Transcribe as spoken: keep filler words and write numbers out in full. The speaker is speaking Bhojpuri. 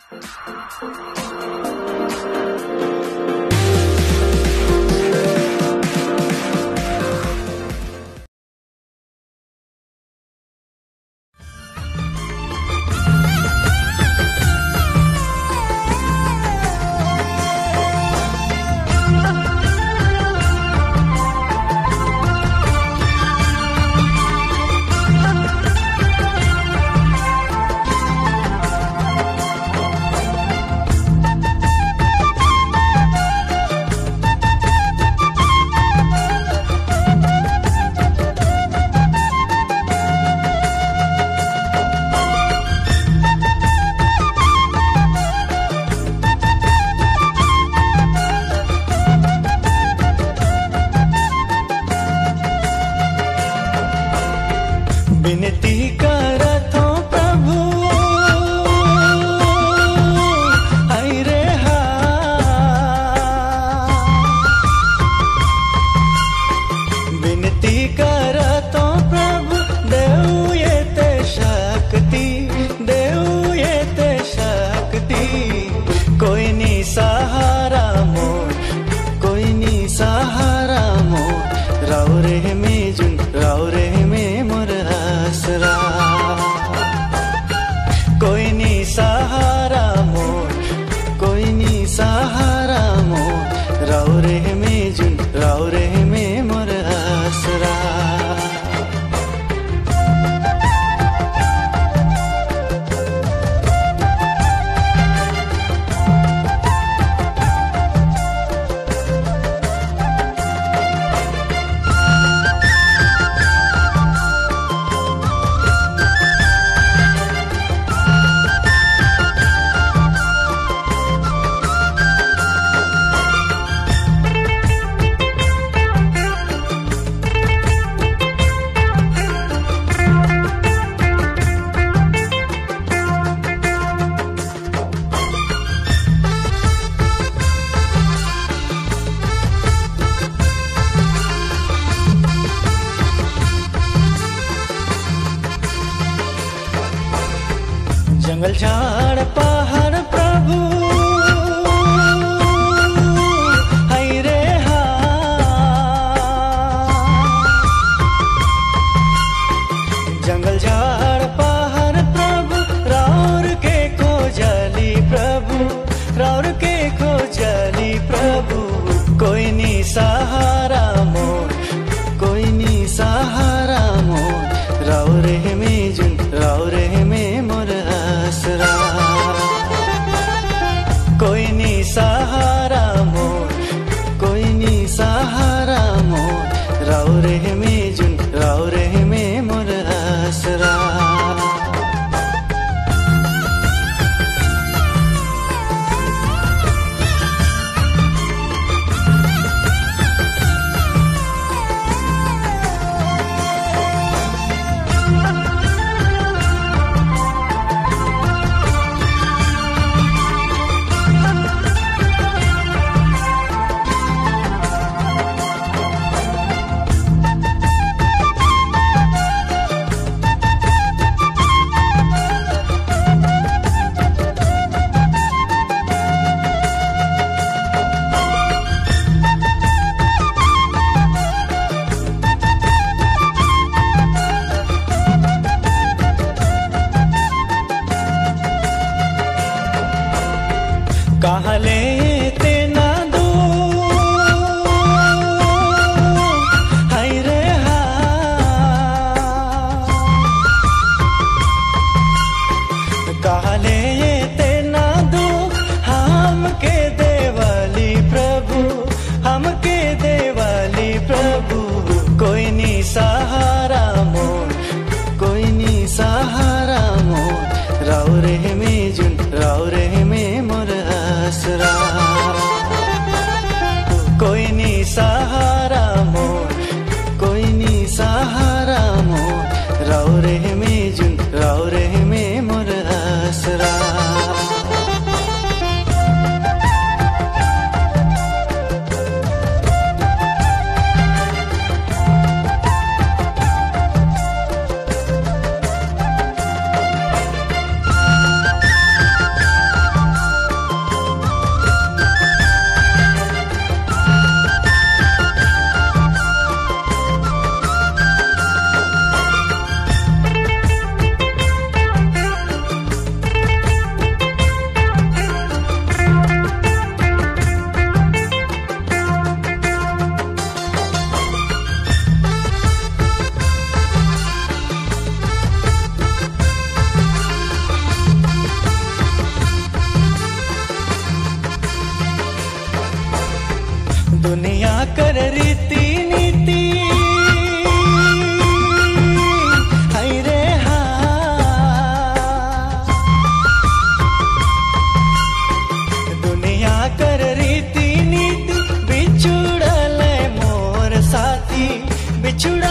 विनती करत हो प्रभु आई रे हा विनती करत हो प्रभु देऊ येते शक्ति देऊ येते शक्ति कोई नी सहारा मोर कोई नी सहारा मोर राव रे में जुन राव रे में मोर आसरा कोई नी सहारा मोर कोई नी सहारा मोर राव रे में जुन राव रे में मोर आसरा जंगल झाड़ पहाड़ प्रभु हाय रे हा जंगल झाड़ पहाड़ प्रभु राउर के को जली प्रभु राउर के को जली प्रभु कोई नी सहारा मोर कोई नी सहारा मोर राव रे में जुन राव रे में मोर आसरा कोई नी सहारा मोर कोई नी सहारा मोर राव रे में जुन राव रे में मोर आसरा कहले तेना दो हाय रे हा कहले तेना दो हम के देवाली प्रभु हम के देवाली प्रभु कोई नी सहारा मोर कोई नी सहारा मोर राव रे में जुन राव रे में मोर आसरा कोई नी सहारा मोर कोई नी सहारा मोर राव रे में जुन राव रे में मोर आसरा कर रीति नीति हाय रे हाँ, दुनिया कर रीति नीति बिछुड़ल मोर साथी बिछुड़ा